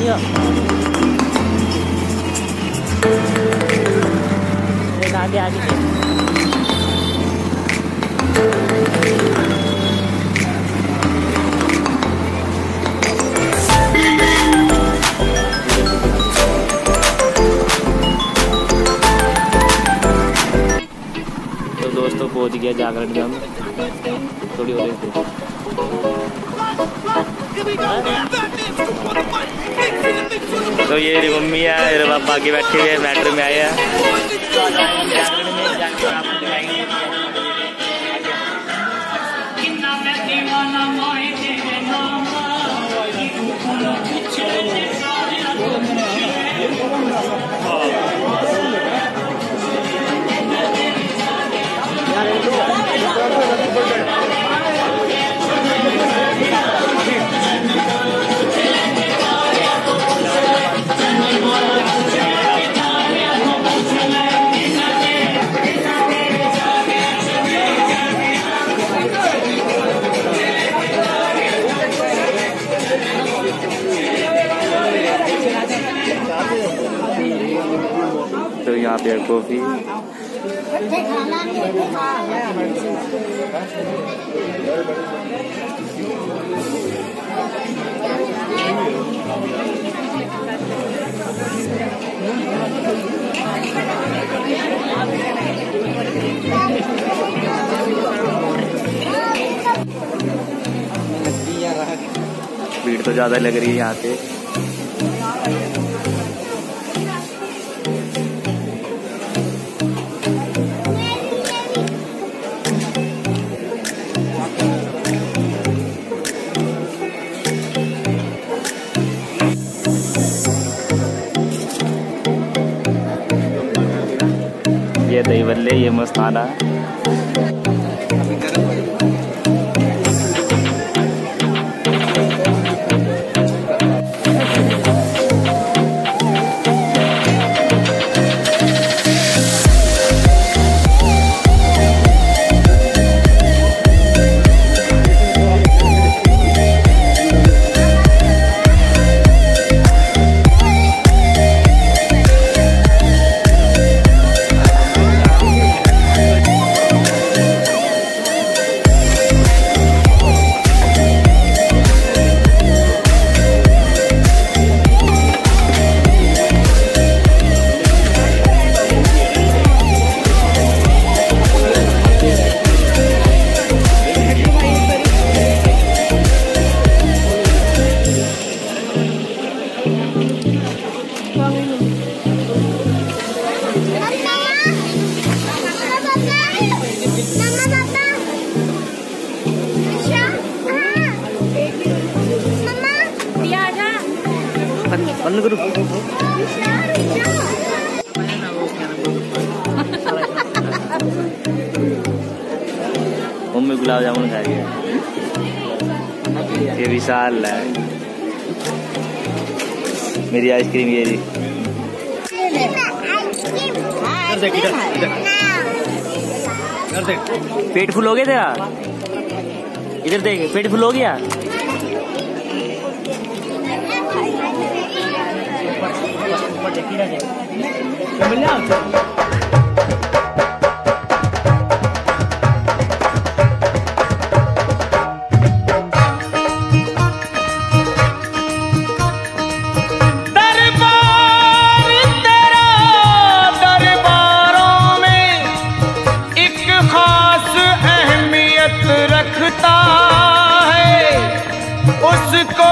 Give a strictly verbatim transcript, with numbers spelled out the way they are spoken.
दिया आगे आगे तो दोस्तों पहुंच गया जागरण में हम थोड़ी हो रही थी। तो ये मेरी मम्मी है, मेरे पापा आगे बैठे हुए मैटर में आए हैं। तो यहाँ पे कॉफी भीड़ तो ज्यादा लग रही है यहाँ पे। ये दही बल्ले, ये मस्ताना। बंद करो। मम्मी गुलाब जामुन खा गया। ये विशाल है, मेरी आइसक्रीम ये जी। पेट फुल हो गया तेरा? इधर देख, पेट फुल हो गया। उसको